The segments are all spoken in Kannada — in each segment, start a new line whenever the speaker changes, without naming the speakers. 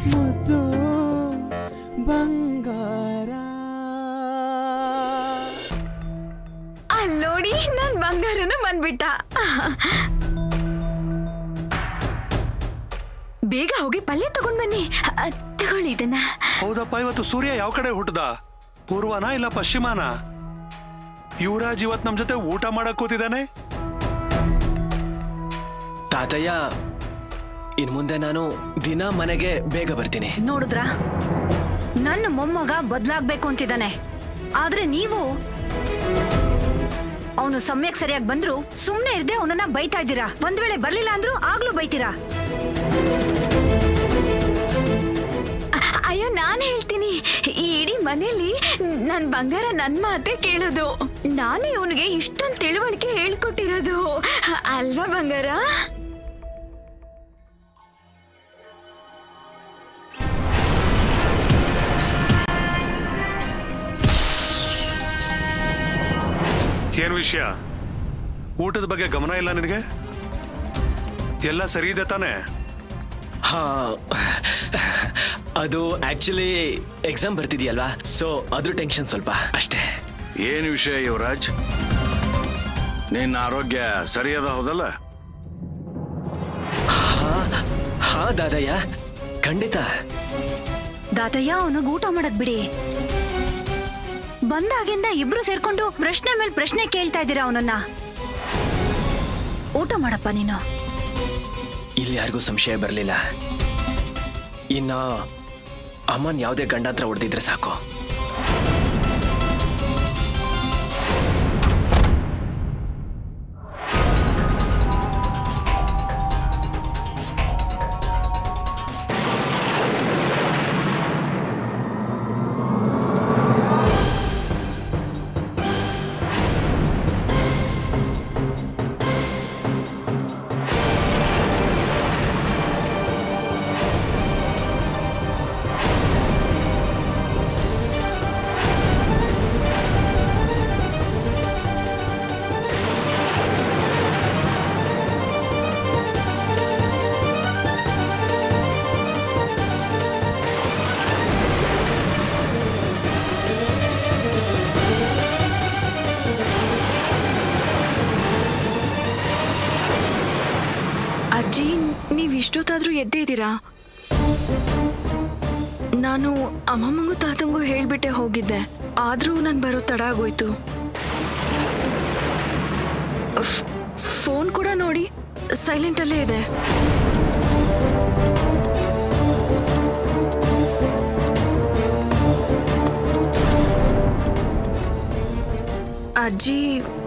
ಮುದ್ದು ಬಂಗಾರ.
ಅಲ್ಲೋಡಿ ನನ್ ಬಂಗಾರನು ಬಂದ್ಬಿಟ್ಟ. ಬೇಗ ಹೋಗಿ ಪಲ್ಯ ತಗೊಂಡ್ ಬನ್ನಿ. ತಗೊಳ್ಳಿ ಇದನ್ನ.
ಹೌದಪ್ಪ, ಇವತ್ತು ಸೂರ್ಯ ಯಾವ ಕಡೆ ಹುಟ್ಟದ? ಪೂರ್ವನ ಇಲ್ಲ ಪಶ್ಚಿಮನ? ಯುವರಾಜ್ ಇವತ್ ನಮ್ ಜೊತೆ ಊಟ ಮಾಡಕ್ ಕೂತಿದ್ದಾನೆ.
ತಾತಯ್ಯ, ಇನ್ ಮುಂದೆ ನಾನು ದಿನ ಮನೆಗೆ ಬೇಗ ಬರ್ತೀನಿ.
ನೋಡಿದ್ರ, ನನ್ನ ಮೊಮ್ಮಗ ಬದ್ಲಾಗ್ಬೇಕು ಅಂತಿದ್ದಾನೆ. ಆದ್ರೆ ನೀವು ಅವನು ಸಮಯಕ್ಕೆ ಸರಿಯಾಗಿ ಬಂದ್ರು ಸುಮ್ನೆ ಇರ್ದೆ ಅವನನ್ನ ಬೈತಾ ಇದ್ದೀರಾ. ಒಂದ್ ವೇಳೆ ಬರ್ಲಿಲ್ಲ ಅಂದ್ರೂ ಆಗ್ಲೂ ಬೈತೀರಾ. ಅಯ್ಯೋ, ನಾನ್ ಹೇಳ್ತೀನಿ, ಈ ಇಡೀ ಮನೇಲಿ ನನ್ ಬಂಗಾರ ನನ್ ಮಾತೆ ಕೇಳೋದು. ನಾನೇ ಅವನಿಗೆ ಇಷ್ಟೊಂದು ತಿಳುವಳಿಕೆ ಹೇಳ್ಕೊಟ್ಟಿರೋದು ಅಲ್ವಾ ಬಂಗಾರ?
ಏನ್ ವಿಷಯ? ಊಟದ ಬಗ್ಗೆ ಗಮನ ಇಲ್ಲ ನಿನಗೆ? ಎಲ್ಲ ಸರಿ ಇದೆ ತಾನೆ?
ಹಾ, ಅದು ಆಕ್ಚುಲಿ ಎಕ್ಸಾಮ್ ಬರ್ತಿದ್ಯಲ್ವಾ, ಸೊ ಅದ್ರ ಟೆನ್ಷನ್ ಸ್ವಲ್ಪ ಅಷ್ಟೇ.
ಏನು ವಿಷಯ ಯುವರಾಜ್? ನಿನ್ನ ಆರೋಗ್ಯ ಸರಿಯಾದ ಹೌದಲ್ಲ?
ಹಾ ದಾದಯ್ಯ, ಖಂಡಿತ.
ದಾದಯ್ಯ, ಅವನಿಗೆ ಊಟ ಮಾಡದ್ ಬಿಡಿ. ಬಂದಾಗಿಂದ ಇಬ್ರು ಸೇರ್ಕೊಂಡು ಪ್ರಶ್ನೆ ಮೇಲೆ ಪ್ರಶ್ನೆ ಕೇಳ್ತಾ ಇದ್ದೀರಾ ಅವನನ್ನ. ಊಟ ಮಾಡಪ್ಪ ನೀನು.
ಇಲ್ಲಿ ಯಾರಿಗೂ ಸಂಶಯ ಬರಲಿಲ್ಲ. ಇನ್ನ ಅಮ್ಮನ್ ಯಾವುದೇ ಗಂಡಾಂತರ ಹೊಡೆದಿದ್ರೆ ಸಾಕು.
ಅಜ್ಜಿ, ನೀವ್ ಇಷ್ಟೊತ್ತಾದ್ರೂ ಎದ್ದೇ ಇದ್ದೀರಾ? ನಾನು ಅಮ್ಮಮ್ಮಂಗೂ ತಾತಂಗೂ ಹೇಳ್ಬಿಟ್ಟೆ ಹೋಗಿದ್ದೆ, ಆದ್ರೂ ನಾನು ಬರೋ ತಡ ಆಗೋಯ್ತು. ಫೋನ್ ಕೂಡ ನೋಡಿ ಸೈಲೆಂಟ್ ಅಲ್ಲೇ ಇದೆ. ಅಜ್ಜಿ,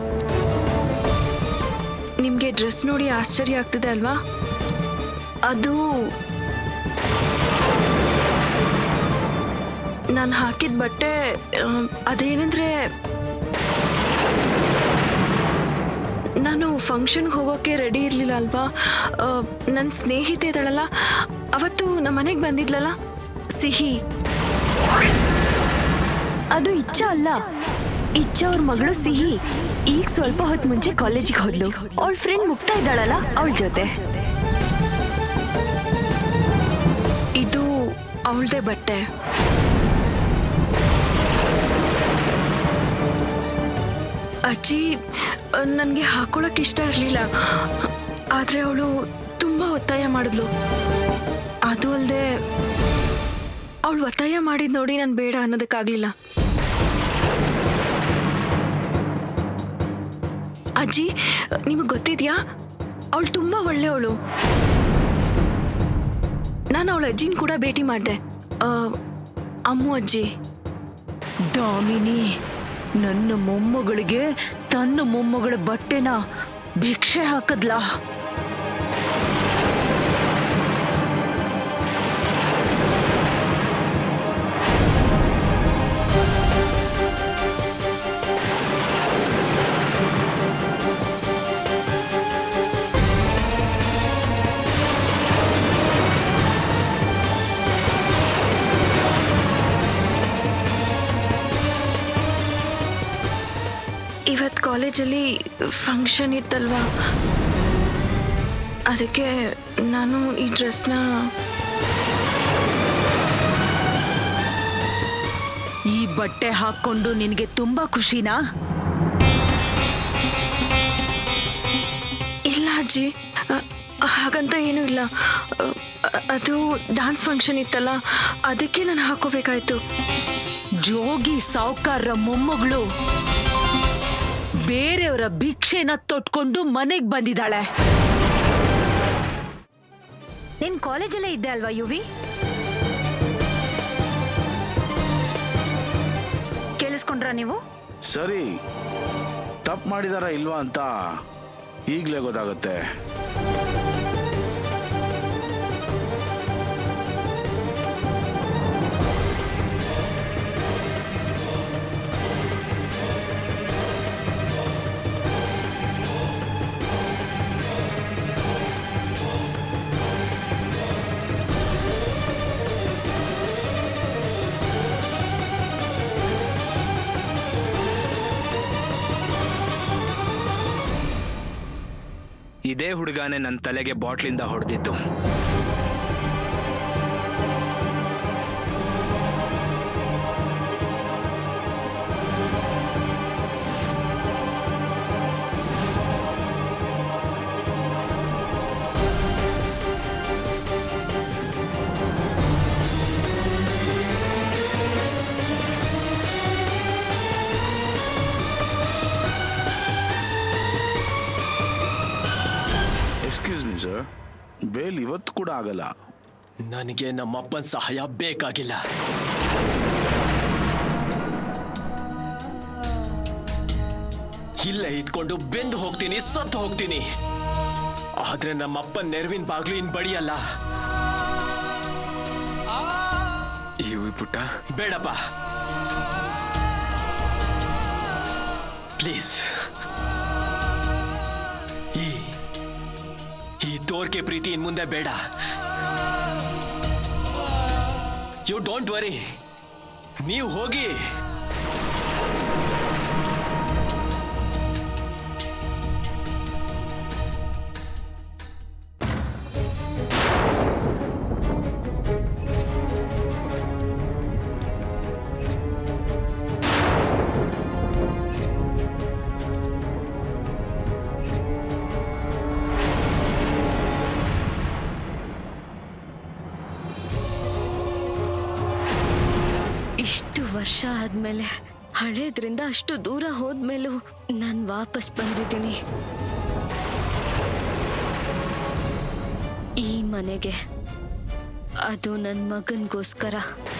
ನಿಮ್ಗೆ ಡ್ರೆಸ್ ನೋಡಿ ಆಶ್ಚರ್ಯ ಆಗ್ತಿದೆ ಅಲ್ವಾ? ಅದು ನಾನು ಹಾಕಿದ ಬಟ್ಟೆ. ಅದೇನಂದ್ರೆ, ನಾನು ಫಂಕ್ಷನ್ಗೆ ಹೋಗೋಕೆ ರೆಡಿ ಇರಲಿಲ್ಲ ಅಲ್ವಾ. ನನ್ನ ಸ್ನೇಹಿತೆ ಇದ್ದಾಳಲ್ಲ, ಅವತ್ತು ನಮ್ಮ ಮನೆಗೆ ಬಂದಿದ್ಲಲ್ಲ ಸಿಹಿ,
ಅದು ಇಚ್ಛಾ ಅಲ್ಲ. ಇಚ್ಛಾ ಅವ್ರ ಮಗಳು ಸಿಹಿ ಈಗ ಸ್ವಲ್ಪ ಹೊತ್ತು ಮುಂಚೆ ಕಾಲೇಜಿಗೆ ಹೋದ್ಲು. ಅವಳ ಫ್ರೆಂಡ್ ಮುಕ್ತಾ ಇದ್ದಾಳಲ್ಲ, ಅವಳ ಜೊತೆ.
ಇದು ಅವಳದೇ ಬಟ್ಟೆ. ಅಜ್ಜಿ, ನನಗೆ ಹಾಕೊಳ್ಳೋಕೆ ಇಷ್ಟ ಇರಲಿಲ್ಲ, ಆದರೆ ಅವಳು ತುಂಬ ಒತ್ತಾಯ ಮಾಡಿದ್ಲು. ಅದು ಅಲ್ಲದೆ ಅವಳು ಒತ್ತಾಯ ಮಾಡಿದ್ ನೋಡಿ ನಾನು ಬೇಡ ಅನ್ನೋದಕ್ಕಾಗಲಿಲ್ಲ. ಅಜ್ಜಿ, ನಿಮಗೆ ಗೊತ್ತಿದ್ಯಾ, ಅವಳು ತುಂಬ ಒಳ್ಳೆಯವಳು. ನಾನು ಅವಳ ಅಜ್ಜಿನ ಕೂಡ ಭೇಟಿ ಮಾಡಿದೆ, ಅಮ್ಮು ಅಜ್ಜಿ.
ದಾಮಿನಿ ನನ್ನ ಮೊಮ್ಮಗಳಿಗೆ ತನ್ನ ಮೊಮ್ಮಗಳ ಬಟ್ಟೆನ ಭಿಕ್ಷೆ ಹಾಕದ್ಲಾ?
ಇವತ್ತು ಕಾಲೇಜಲ್ಲಿ ಫಂಕ್ಷನ್ ಇತ್ತಲ್ವಾ, ಅದಕ್ಕೆ ನಾನು ಈ ಡ್ರೆಸ್ನ
ಈ ಬಟ್ಟೆ ಹಾಕೊಂಡು ನಿನಗೆ ತುಂಬಾ ಖುಷಿನಾ?
ಇಲ್ಲ ಅಜ್ಜಿ, ಹಾಗಂತ ಏನೂ ಇಲ್ಲ. ಅದು ಡಾನ್ಸ್ ಫಂಕ್ಷನ್ ಇತ್ತಲ್ಲ, ಅದಕ್ಕೆ ನಾನು ಹಾಕೋಬೇಕಾಯ್ತು.
ಜೋಗಿ ಸಾವ್ಕಾರ್ರ ಮೊಮ್ಮಗಳು ಬೇರೆಯವರ ಭಿಕ್ಷೆನ ತೊಟ್ಕೊಂಡು ಮನೆಗ್ ಬಂದಿದ್ದಾಳೆ.
ನೀನ್ ಕಾಲೇಜಲ್ಲೇ ಇದ್ದೆ ಅಲ್ವಾ ಯುವಿ? ಕೇಳಿಸ್ಕೊಂಡ್ರಾ ನೀವು?
ಸರಿ, ತಪ್ಪು ಮಾಡಿದಾರ ಇಲ್ವಾ ಅಂತ ಈಗಲೇ ಗೊತ್ತಾಗುತ್ತೆ.
ಇದೇ ಹುಡುಗನೇ ನನ್ನ ತಲೆಗೆ ಬಾಟ್ಲಿಂದ ಹೊಡೆದಿದ್ದು.
ಎಕ್ಸ್ಕ್ಯೂಸ್ ಮೀ ಸರ್, ಬೇಲ್ ಇವತ್ತು ಕೂಡ ಆಗಲ್ಲ.
ನನಗೆ ನಮ್ಮಪ್ಪನ ಸಹಾಯ ಬೇಕಾಗಿಲ್ಲ. ಇಲ್ಲೇ ಇದ್ಕೊಂಡು ಬೆಂದು ಹೋಗ್ತೀನಿ, ಸತ್ತು ಹೋಗ್ತೀನಿ. ಆದ್ರೆ ನಮ್ಮಪ್ಪನ ನೆರವಿನ ಬಾಗ್ಲು ಇನ್ ಬಡಿಯಲ್ಲ.
ಇವು ಪುಟ್ಟ
ಬೇಡಪ್ಪ, ಪ್ಲೀಸ್. ಈ ತೋರ್ಕೆ ಪ್ರೀತಿ ಇನ್ ಮುಂದೆ ಬೇಡ. ಯು ಡೋಂಟ್ ವರಿ, ನೀವು ಹೋಗಿ.
ಇಷ್ಟು ವರ್ಷ ಆದ್ಮೇಲೆ, ಹಳೇದ್ರಿಂದ ಅಷ್ಟು ದೂರ ಹೋದ್ಮೇಲೂ ನಾನು ವಾಪಸ್ ಬಂದಿದ್ದೀನಿ ಈ ಮನೆಗೆ. ಅದು ನನ್ನ ಮಗನಿಗೋಸ್ಕರ.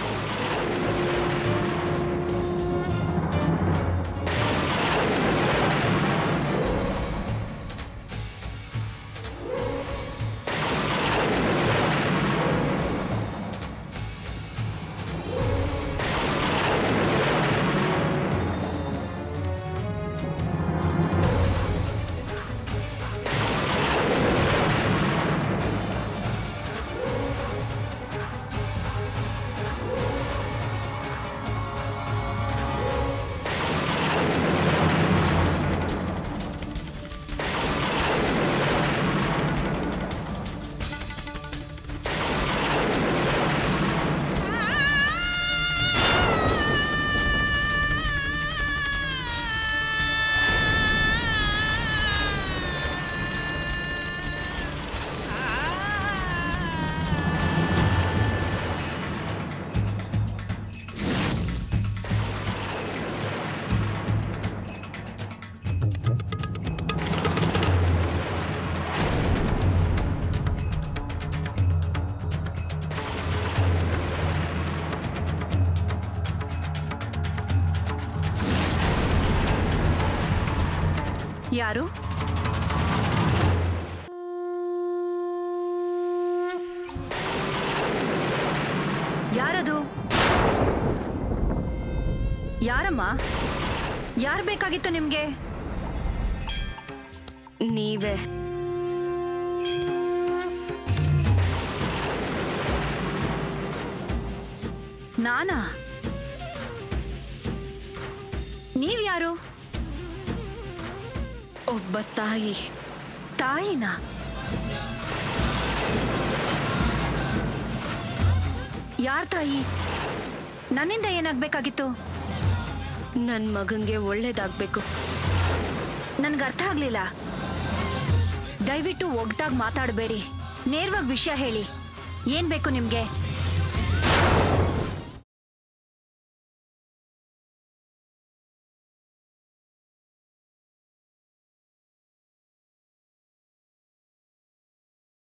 ಯಾರು? ಯಾರದು? ಯಾರಮ್ಮ? ಯಾರು ಬೇಕಾಗಿತ್ತು ನಿಮ್ಗೆ?
ನೀವೇ.
ನಾನಾ? ನೀವ್ಯಾರು?
ಒಬ್ಬ ತಾಯಿ.
ತಾಯಿನಾ? ಯಾರ್ ತಾಯಿ? ನನ್ನಿಂದ ಏನಾಗ್ಬೇಕಾಗಿತ್ತು?
ನನ್ ಮಗಂಗೆ ಒಳ್ಳೇದಾಗ್ಬೇಕು.
ನನ್ಗೆ ಅರ್ಥ ಆಗ್ಲಿಲ್ಲ. ದಯವಿಟ್ಟು ಒಗ್ಟಾಗಿ ಮಾತಾಡಬೇಡಿ. ನೇರವಾಗಿ ವಿಷಯ ಹೇಳಿ. ಏನ್ ಬೇಕು ನಿಮ್ಗೆ?